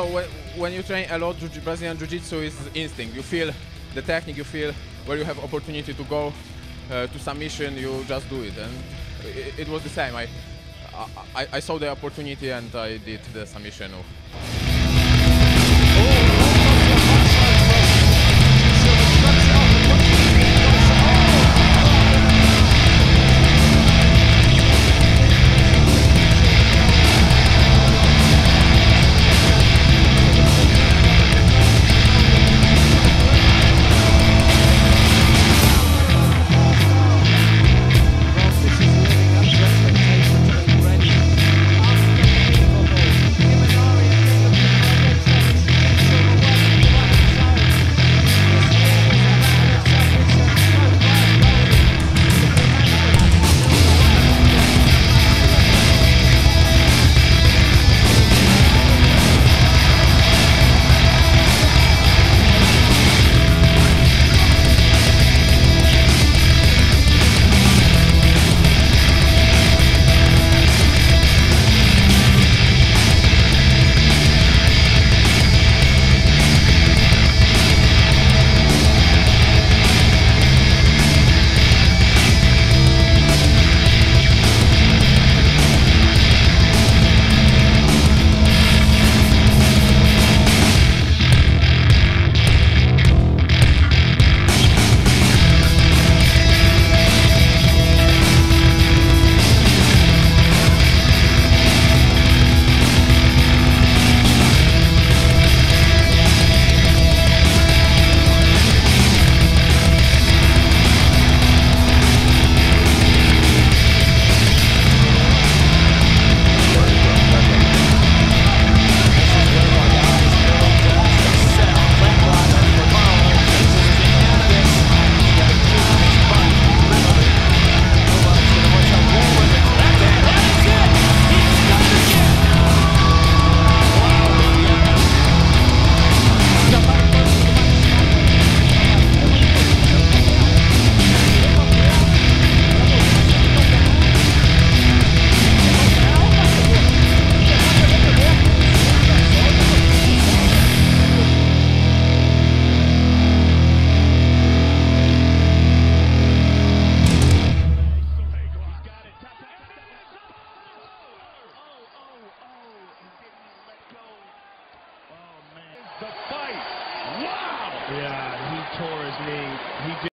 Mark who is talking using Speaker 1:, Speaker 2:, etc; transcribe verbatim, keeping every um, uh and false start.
Speaker 1: know, when, when you train a lot, Jiu Brazilian Jiu-Jitsu is instinct. You feel the technique, you feel where you have opportunity to go uh, to submission, you just do it. And it, it was the same. I, I, I saw the opportunity and I did the submission.
Speaker 2: The fight. Wow! Yeah, he tore his knee. He did.